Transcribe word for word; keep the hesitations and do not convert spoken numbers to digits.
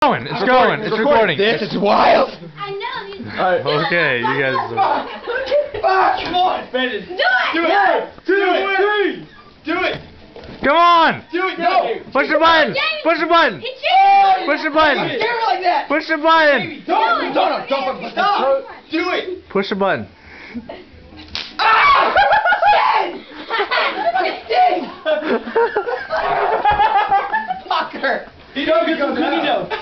going. It's going. It's recording. This is wild. I know. These Alright. Okay, you guys. Come on, finish. Do it. Do it. Do it. Do it. Come on. Do it. No. Push the button. Push the button. It's you. Push the button. Don't scare me like that. Push the button. Don't. Don't. Don't. Don't. Stop. Do it. Push the button. Ah! Fucker. He knows. He knows.